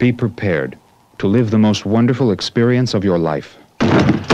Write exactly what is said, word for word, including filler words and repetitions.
Be prepared to live the most wonderful experience of your life.